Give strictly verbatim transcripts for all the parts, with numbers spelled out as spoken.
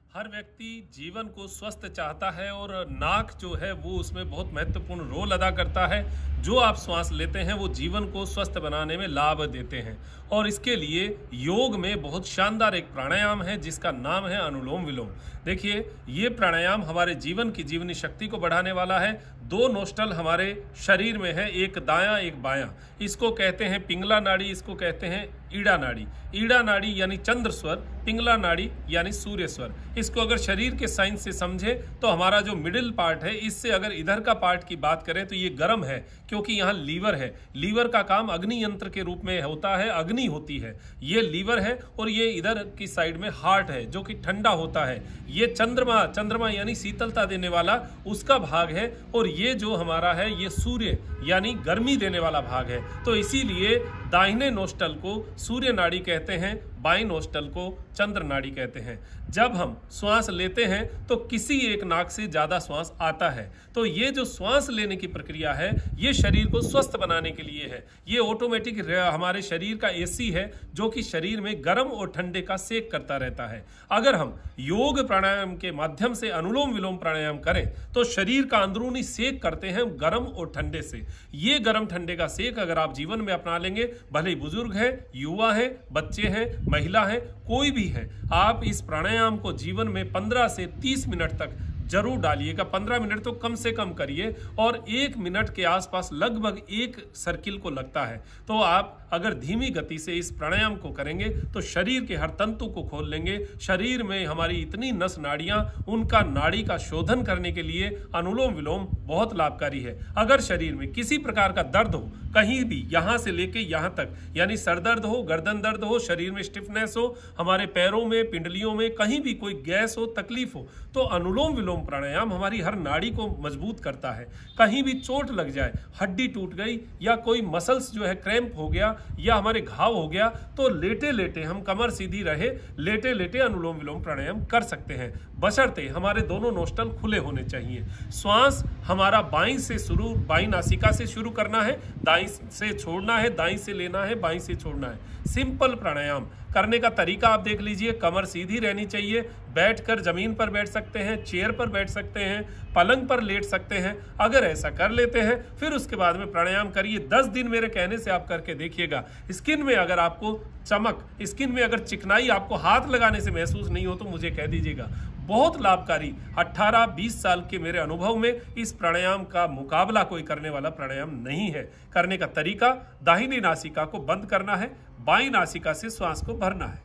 हर व्यक्ति जीवन को स्वस्थ चाहता है और नाक जो है वो उसमें बहुत महत्वपूर्ण रोल अदा करता है। जो आप श्वास लेते हैं वो जीवन को स्वस्थ बनाने में लाभ देते हैं और इसके लिए योग में बहुत शानदार एक प्राणायाम है जिसका नाम है अनुलोम विलोम। देखिए, ये प्राणायाम हमारे जीवन की जीवनी शक्ति को बढ़ाने वाला है। दो नोस्टल हमारे शरीर में है, एक दायां एक बायां। इसको कहते हैं पिंगला नाड़ी, इसको कहते हैं ईड़ा नाड़ी। ईड़ा नाड़ी यानी चंद्र स्वर, पिंगला नाड़ी यानी सूर्य स्वर। इसको अगर शरीर के साइंस से समझे तो हमारा जो मिडिल पार्ट है, इससे अगर इधर का पार्ट की बात करें तो ये गर्म है क्योंकि यहाँ लीवर है। लीवर का काम अग्नि यंत्र के रूप में होता है, अग्नि होती है, ये लीवर है। और ये इधर की साइड में हार्ट है जो कि ठंडा होता है। ये चंद्रमा, चंद्रमा यानी शीतलता देने वाला उसका भाग है। और ये जो हमारा है ये सूर्य यानी गर्मी देने वाला भाग है। तो इसीलिए दाहिने नोस्टल को सूर्य नाड़ी कहते हैं, बाएं नोस्टल को चंद्र नाड़ी कहते हैं। जब हम श्वास लेते हैं तो किसी एक नाक से ज्यादा श्वास आता है। तो ये जो श्वास लेने की प्रक्रिया है ये शरीर को स्वस्थ बनाने के लिए है। ये ऑटोमेटिक हमारे शरीर का एसी है जो कि शरीर में गर्म और ठंडे का सेक करता रहता है। अगर हम योग प्राणायाम के माध्यम से अनुलोम विलोम प्राणायाम करें तो शरीर का अंदरूनी सेक करते हैं गर्म और ठंडे से। ये गर्म ठंडे का सेक अगर आप जीवन में अपना लेंगे, भले ही बुजुर्ग है, युवा है, बच्चे हैं, महिला है, कोई भी है, आप इस प्राणायाम को जीवन में पंद्रह से तीस मिनट तक जरूर डालिएगा। पंद्रह मिनट तो कम से कम करिए और एक मिनट के आसपास लगभग एक सर्किल को लगता है। तो आप अगर धीमी गति से इस प्राणायाम को करेंगे तो शरीर के हर तंतु को खोल लेंगे। शरीर में हमारी इतनी नस नाड़ियां, उनका नाड़ी का शोधन करने के लिए अनुलोम विलोम बहुत लाभकारी है। अगर शरीर में किसी प्रकार का दर्द हो, कहीं भी यहां से लेके यहां तक, यानी सर दर्द हो, गर्दन दर्द हो, शरीर में स्टिफनेस हो, हमारे पैरों में, पिंडलियों में कहीं भी कोई गैस हो, तकलीफ हो, तो अनुलोम विलोम प्राणायाम हमारी हर नाड़ी को मजबूत करता है। कहीं भी चोट लग जाए, हड्डी टूट गई या कोई मसल्स जो है क्रैम्प हो गया या हमारे घाव हो गया, तो लेटे लेटे हम कमर सीधी रहे, लेटे लेटे अनुलोम विलोम प्राणायाम कर सकते हैं, बशर्ते हमारे दोनों नोस्टल खुले होने चाहिए। श्वास हमारा बाईं से शुरू, बाईं नासिका से शुरू करना है, दाईं से छोड़ना है, दाईं से लेना है, बाईं से छोड़ना है। सिंपल प्राणायाम करने का तरीका आप देख लीजिए। कमर सीधी रहनी चाहिए, बैठकर जमीन पर बैठ सकते हैं, चेयर पर बैठ सकते हैं, पलंग पर लेट सकते हैं। अगर ऐसा कर लेते हैं फिर उसके बाद में प्राणायाम करिए। दस दिन मेरे कहने से आप करके देखिएगा। स्किन में अगर आपको चमक, स्किन में अगर चिकनाई आपको हाथ लगाने से महसूस नहीं हो तो मुझे कह दीजिएगा। बहुत लाभकारी, अठारह बीस साल के मेरे अनुभव में इस प्राणायाम का मुकाबला कोई करने वाला प्राणायाम नहीं है। करने का तरीका, दाहिनी नासिका को बंद करना है, बाईं नासिका से श्वास को भरना है।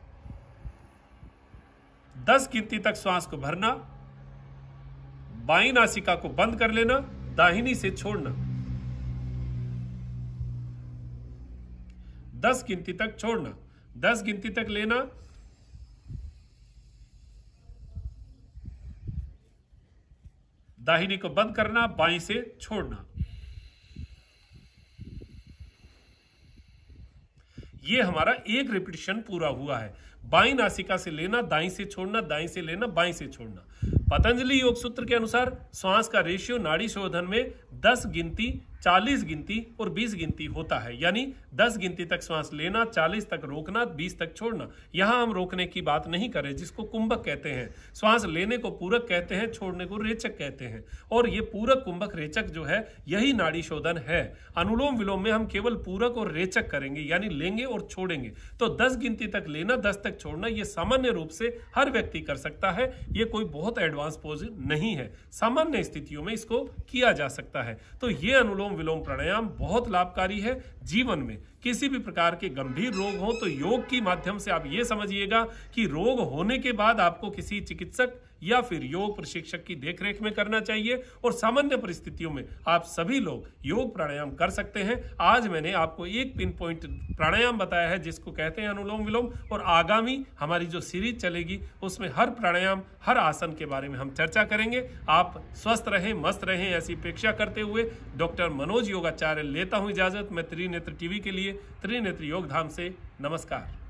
दस गिनती तक श्वास को भरना, बाईं नासिका को बंद कर लेना, दाहिनी से छोड़ना। दस गिनती तक छोड़ना, दस गिनती तक लेना, दाहिनी को बंद करना, बाईं से छोड़ना। ये हमारा एक रिपीटिशन पूरा हुआ है। बाईं नासिका से लेना, दाईं से छोड़ना, दाईं से लेना, बाईं से छोड़ना। पतंजलि योग सूत्र के अनुसार श्वास का रेशियो नाड़ी शोधन में दस गिनती, चालीस गिनती और बीस गिनती होता है। यानी दस गिनती तक श्वास लेना, चालीस तक रोकना, बीस तक छोड़ना। यहां हम रोकने की बात नहीं कर रहे, जिसको कुंभक कहते हैं। श्वास लेने को पूरक कहते हैं, छोड़ने को रेचक कहते हैं। और ये पूरक, कुंभक, रेचक जो है यही नाड़ी शोधन है। अनुलोम विलोम में हम केवल पूरक और रेचक करेंगे, यानी लेंगे और छोड़ेंगे। तो दस गिनती तक लेना, दस तक छोड़ना, ये सामान्य रूप से हर व्यक्ति कर सकता है। ये कोई बहुत एडवांस पोज नहीं है, सामान्य स्थितियों में इसको किया जा सकता है। तो ये अनुलोम विलोम प्राणायाम बहुत लाभकारी है। जीवन में किसी भी प्रकार के गंभीर रोग हो तो योग के माध्यम से आप ये समझिएगा कि रोग होने के बाद आपको किसी चिकित्सक या फिर योग प्रशिक्षक की देखरेख में करना चाहिए। और सामान्य परिस्थितियों में आप सभी लोग योग प्राणायाम कर सकते हैं। आज मैंने आपको एक पिन पॉइंट प्राणायाम बताया है जिसको कहते हैं अनुलोम विलोम। और आगामी हमारी जो सीरीज चलेगी उसमें हर प्राणायाम, हर आसन के बारे में हम चर्चा करेंगे। आप स्वस्थ रहें, मस्त रहें, ऐसी अपेक्षा करते हुए डॉक्टर मनोज योगाचार्य लेता हूं इजाजत। मैं त्रिनेत्र टीवी के लिए त्रिनेत्र योग धाम से नमस्कार।